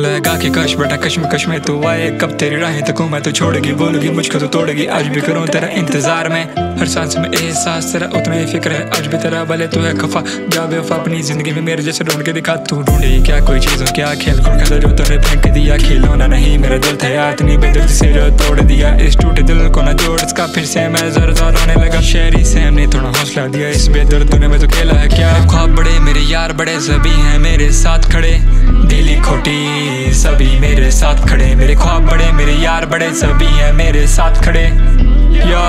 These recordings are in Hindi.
लगा के कश बेटा कश में तू आए, कब तेरी राहें तकूं मैं तो छोड़ेगी, बोलेगी मुझको तो तोड़ेगी। आज भी करूं तेरा इंतजार में, हर सांस में एहसास तेरा उतना ही फिक्र है। आज भी तेरा भले तू है खफा, जा बेवफा अपनी जिंदगी में मेरे जैसे ढूंढ के दिखा। तू ढूंढी क्या कोई चीज़ हो, क्या खेल कूद खेला जो तूने फेंक दिया। खिलौना नहीं मेरा दिल था यार, इतनी बेदर्दी से जो तोड़ दिया। इस टूटे दिल को ना जोड़, इसका फिर से मैं ज़रा रोने लगा। शहरी से हमने थोड़ा हौसला दिया, इस बेदर्द दुनिया में तो खेला है क्या। ख्वाब बड़े मेरे यार बड़े, सभी हैं मेरे साथ खड़े, दिली खोटी सभी मेरे साथ खड़े। मेरे ख्वाब बड़े मेरे यार बड़े, सभी हैं मेरे साथ खड़े। या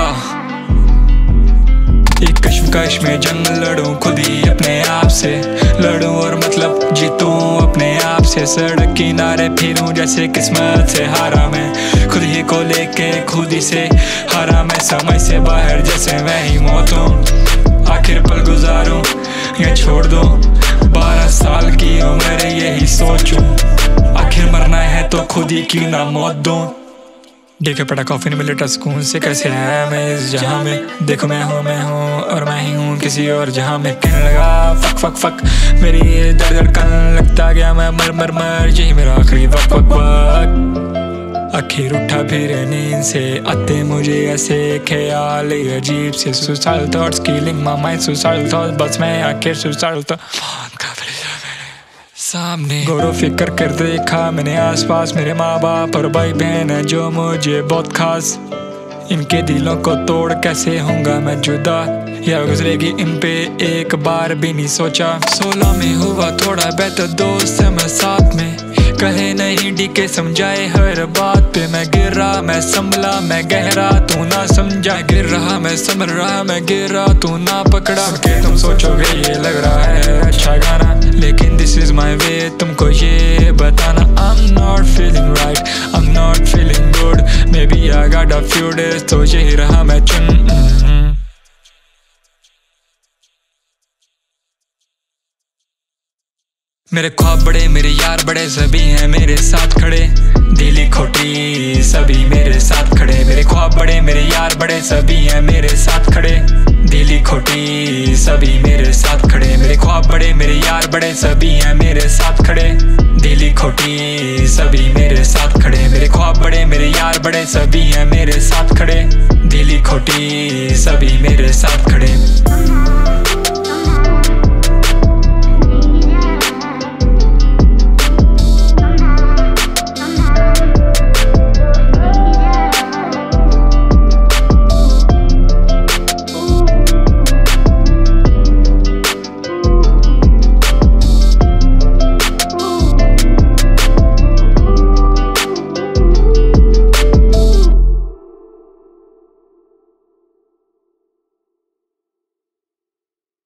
एक कश्मकश में जंग लड़ूं, खुद ही अपने आप से लड़ूं और मतलब जीतूं अपने आप से। सड़क किनारे फिरूं जैसे किस्मत से हारा मैं, खुद ही को लेके खुद ही से हारा मैं। समय से बाहर जैसे मैं ही मौत हूँ, आखिर पल गुजारूं या छोड़ दूं। 12 साल की उम्र यही सोचूं, आखिर मरना है तो खुद ही क्यों ना मौत दूं। देखे पड़ा कॉफी नहीं मिले सुकून से, कैसे है मैं इस जहां में। देखो मैं हूँ और मैं ही हूँ किसी और जहां में। कहने लगा फक फक फक मेरी दर्द धड़कन, लगता गया मैं मर यही मेरा आखिरी वक्त वक्त वक्त। आखिर उठा फिर नींद से, आते मुझे ऐसे ख्याल अजीब से। Suicidal thoughts killing my mind, suicidal thoughts बस मैं आखिर सुसाइडल सामने। गौर फिक्र कर देखा मैंने आसपास, मेरे माँ बाप और भाई बहन है जो मुझे बहुत खास। इनके दिलों को तोड़ कैसे होऊंगा मैं जुदा, या गुजरेगी इन पे एक बार भी नहीं सोचा। 16 में हुआ थोड़ा बेहतर, दोस्त है मैं साथ में, कहे नहीं डीके समझाए हर बात पे। मैं गिर रहा मैं संभला मैं गहरा, तू ना समझा। गिर रहा मैं संभल रहा मैं गिरा, तू ना पकड़ा। के तुम सोचोगे ये लग रहा है अच्छा गाना, लेकिन दिस इज माई वे तुमको ये बताना। I'm not feeling right, I'm not feeling good, maybe I got a few days, तो यही रहा मैं चुन। मेरे ख्वाब बड़े मेरे यार बड़े, सभी हैं मेरे साथ खड़े, दिली खोटी सभी मेरे साथ खड़े। मेरे ख्वाब बड़े मेरे यार बड़े, सभी हैं मेरे साथ खड़े, दिली खोटी सभी मेरे साथ खड़े। मेरे ख्वाब बड़े मेरे यार बड़े, सभी हैं मेरे साथ खड़े, दिली खोटी सभी मेरे साथ खड़े। मेरे ख्वाब बड़े मेरे यार बड़े, सभी हैं मेरे साथ खड़े, दिली खोटी सभी मेरे साथ खड़े।